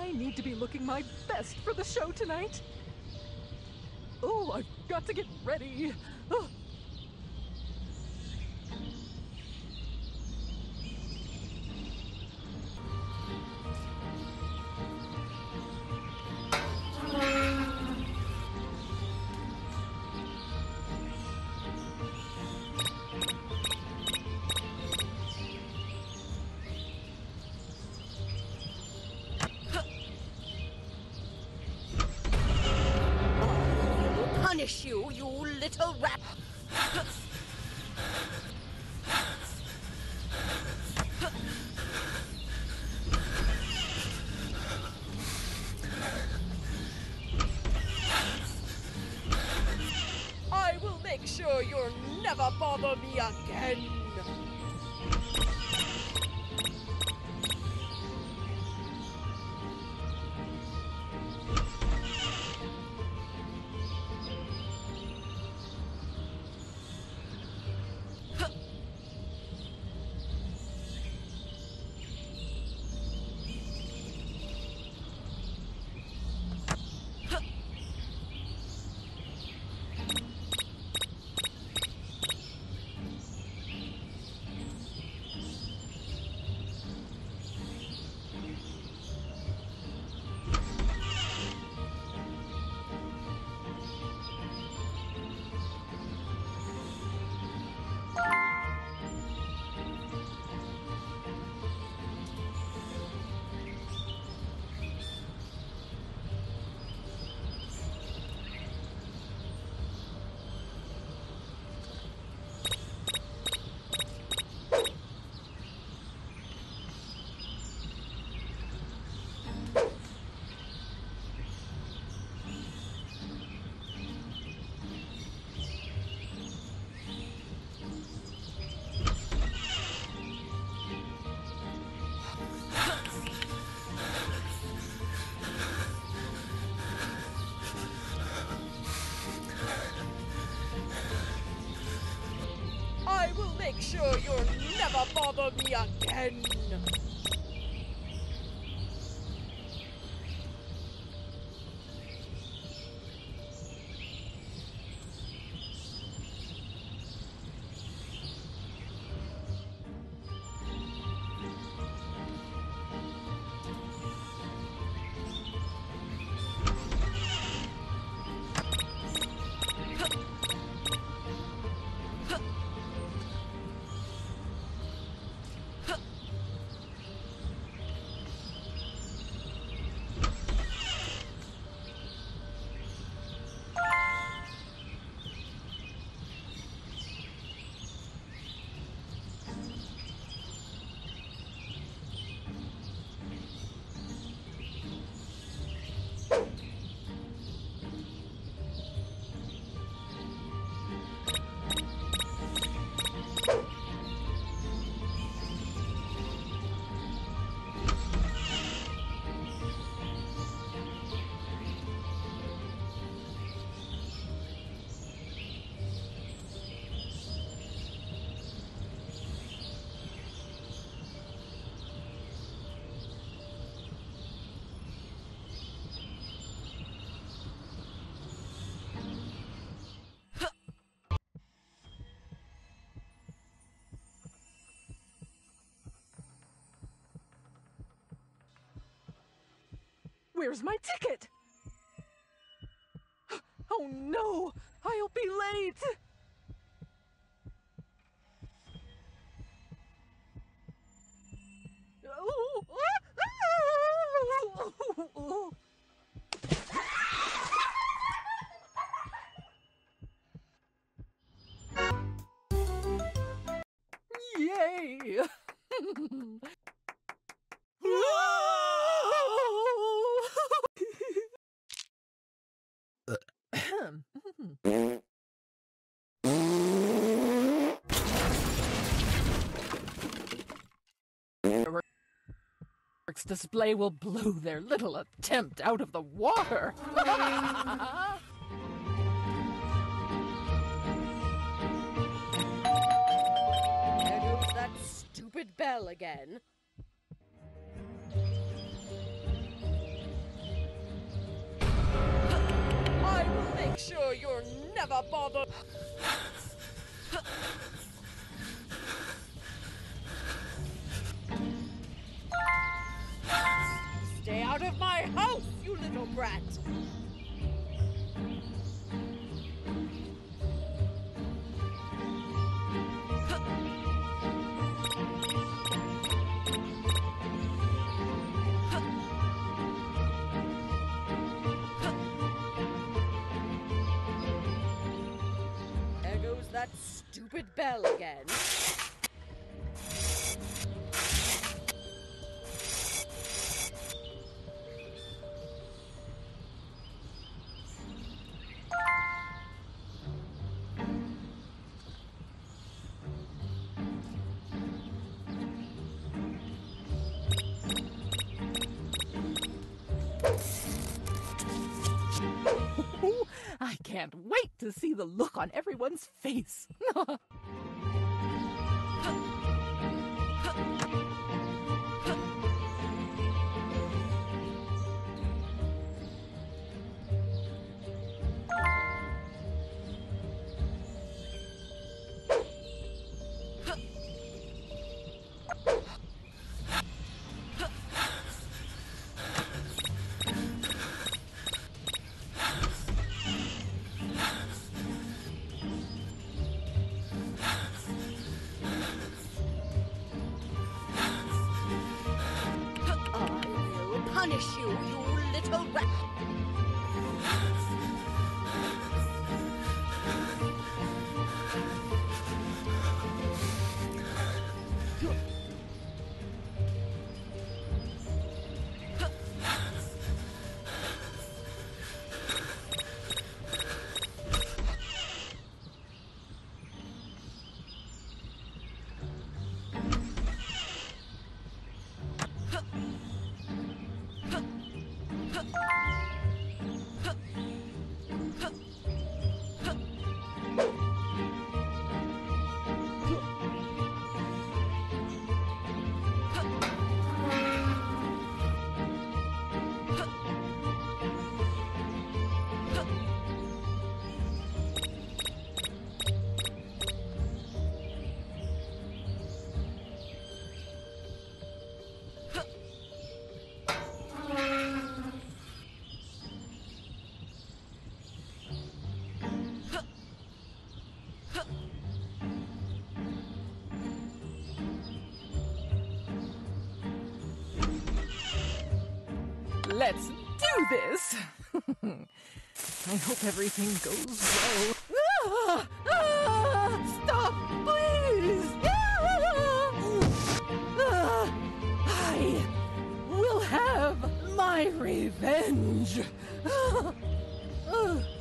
I need to be looking my best for the show tonight. Oh, I've got to get ready. Oh. Punish you, you little rat! I will make sure you'll never bother me again! I will make sure you'll never bother me again! Where's my ticket? Oh no! I'll be late! Yay! Display will blow their little attempt out of the water. There goes that stupid bell again. never bother. Stay out of my house, you little brat! There goes that stupid bell again. I can't wait to see the look on everyone's face. Punish you, you little rat! Let's do this! I hope everything goes well. Stop, please! I will have my revenge!